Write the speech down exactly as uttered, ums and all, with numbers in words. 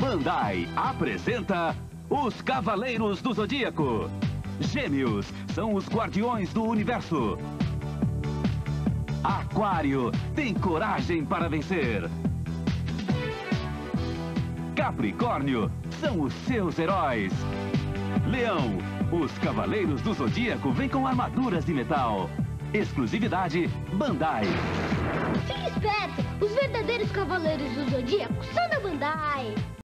Bandai apresenta os Cavaleiros do Zodíaco. Gêmeos são os guardiões do universo. Aquário tem coragem para vencer. Capricórnio são os seus heróis. Leão, os Cavaleiros do Zodíaco vêm com armaduras de metal. Exclusividade Bandai. Fique esperto, os verdadeiros Cavaleiros do Zodíaco são da Bandai.